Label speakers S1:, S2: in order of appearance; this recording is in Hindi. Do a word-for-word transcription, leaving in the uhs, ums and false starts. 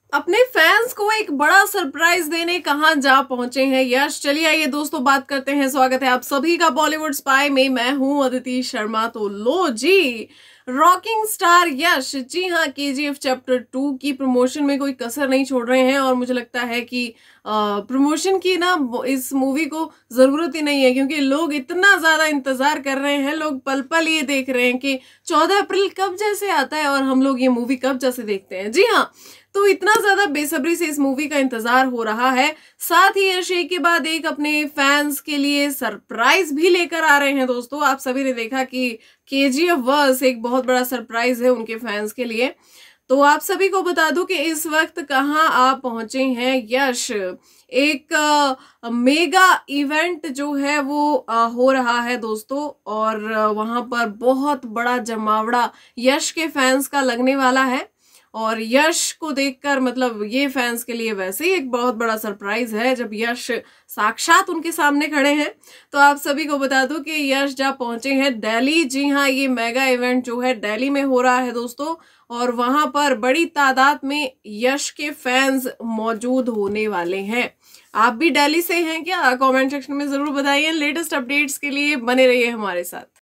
S1: अपने फैंस को एक बड़ा सरप्राइज देने कहां जा पहुंचे हैं यश। चलिए आइए दोस्तों बात करते हैं। स्वागत है आप सभी का बॉलीवुड स्पाई में। मैं हूं अदिति शर्मा। तो लो जी, रॉकिंग स्टार यश जी हाँ केजीएफ चैप्टर टू की प्रमोशन में कोई कसर नहीं छोड़ रहे हैं। और मुझे लगता है कि प्रमोशन की ना इस मूवी को जरूरत ही नहीं है, क्योंकि लोग इतना ज्यादा इंतजार कर रहे हैं। लोग पल पल ये देख रहे हैं कि चौदह अप्रैल कब जैसे आता है और हम लोग ये मूवी कब जैसे देखते हैं। जी हाँ, तो इतना ज्यादा बेसब्री से इस मूवी का इंतजार हो रहा है। साथ ही यश एक के बाद एक अपने फैंस के लिए सरप्राइज भी लेकर आ रहे हैं। दोस्तों आप सभी ने देखा कि केजीएफ वर्स एक बहुत बड़ा सरप्राइज है उनके फैंस के लिए। तो आप सभी को बता दूं कि इस वक्त कहां आप पहुंचे हैं यश। एक आ, मेगा इवेंट जो है वो आ, हो रहा है दोस्तों, और आ, वहां पर बहुत बड़ा जमावड़ा यश के फैंस का लगने वाला है। और यश को देखकर मतलब ये फैंस के लिए वैसे ही एक बहुत बड़ा सरप्राइज है जब यश साक्षात उनके सामने खड़े हैं। तो आप सभी को बता दूं कि यश जहाँ पहुंचे हैं दिल्ली। जी हाँ, ये मेगा इवेंट जो है दिल्ली में हो रहा है दोस्तों, और वहां पर बड़ी तादाद में यश के फैंस मौजूद होने वाले हैं। आप भी दिल्ली से हैं क्या? कमेंट सेक्शन में जरूर बताइए। लेटेस्ट अपडेट्स के लिए बने रहिए हमारे साथ।